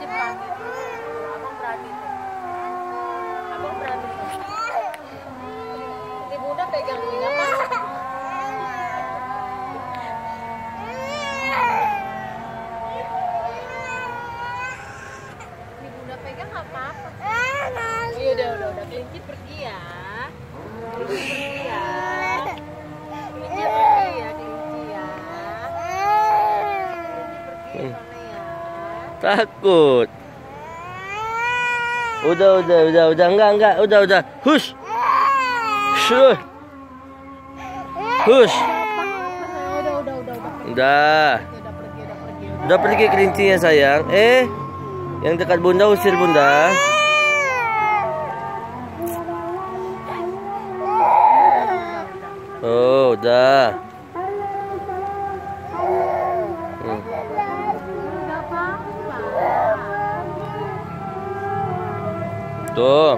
kelinci berani. Abang berani tuh. Abang berani tuh. Nanti bunda pegang ini apa? Ini bunda pegang apa-apa. Iya udah kelinci pergi ya. Kelinci pergi ya. Kelinci pergi ya, kelinci ya. Kelinci pergi ya, Tone ya. Takut. Udah, enggak, udah. Hush. Shush. Hush. Udah. Udah pergi kelincinya sayang. Yang dekat bunda usir bunda. Oh, udah. Tuh.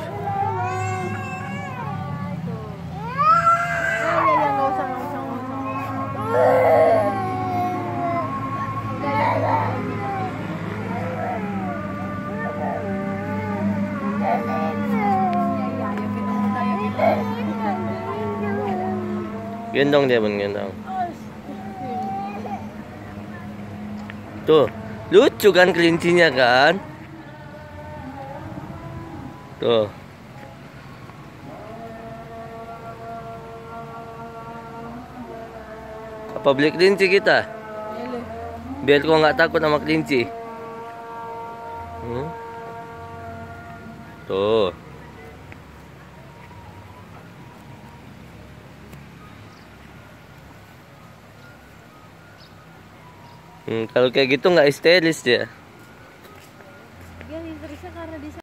Gendong dia bun, gendong. Tuh, lucu kan kelincinya kan? Tuh. Apa beli kelinci kita? Biar kau nggak takut sama kelinci. Tuh. Kalau kayak gitu nggak histeris dia.